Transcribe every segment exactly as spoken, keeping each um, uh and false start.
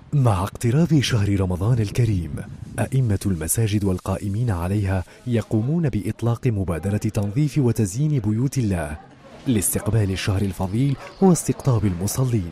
مع اقتراب شهر رمضان الكريم، أئمة المساجد والقائمين عليها يقومون بإطلاق مبادرة تنظيف وتزيين بيوت الله لاستقبال الشهر الفضيل واستقطاب المصلين.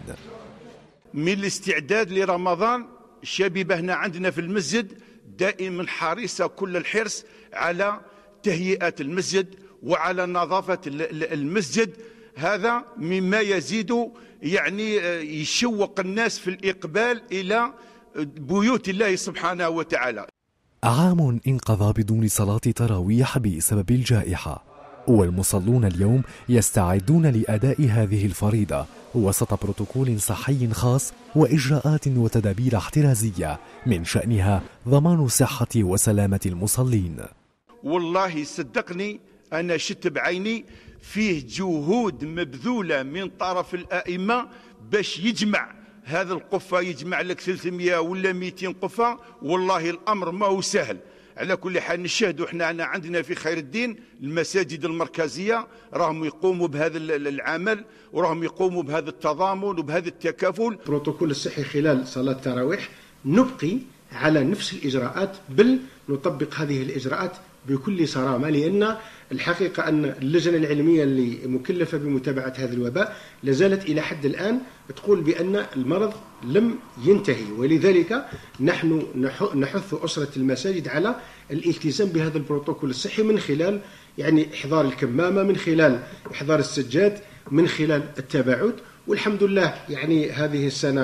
من الاستعداد لرمضان، الشبيبة هنا عندنا في المسجد دائما حريصة كل الحرص على تهيئة المسجد وعلى نظافة المسجد. هذا مما يزيد يعني يشوق الناس في الإقبال إلى بيوت الله سبحانه وتعالى. عام انقضى بدون صلاة تراويح بسبب الجائحة، والمصلون اليوم يستعدون لأداء هذه الفريضة وسط بروتوكول صحي خاص وإجراءات وتدابير احترازية من شأنها ضمان صحة وسلامة المصلين. والله صدقني أنا شت بعيني فيه جهود مبذولة من طرف الأئمة باش يجمع هذا القفة، يجمع لك ثلاثمئة ولا مئتين قفة. والله الأمر ما هو سهل. على كل حال نشاهدوا احنا عندنا في خير الدين المساجد المركزية راهم يقوموا بهذا العمل وراهم يقوموا بهذا التضامن وبهذا التكافل. البروتوكول الصحي خلال صلاة التراويح نبقي على نفس الإجراءات، بل نطبق هذه الإجراءات بكل صرامة، لأن الحقيقة أن اللجنة العلمية اللي مكلفة بمتابعة هذا الوباء لازالت إلى حد الآن تقول بأن المرض لم ينتهي، ولذلك نحن نحث أسرة المساجد على الالتزام بهذا البروتوكول الصحي من خلال يعني إحضار الكمامة، من خلال إحضار السجاد، من خلال التباعد. والحمد لله يعني هذه السنة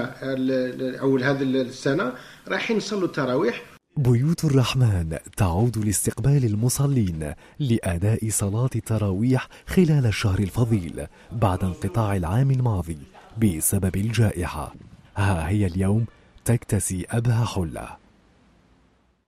أو هذه السنة رايحين نصلوا التراويح. بيوت الرحمن تعود لاستقبال المصلين لأداء صلاة التراويح خلال الشهر الفضيل بعد انقطاع العام الماضي بسبب الجائحة. ها هي اليوم تكتسي أبهى حلة.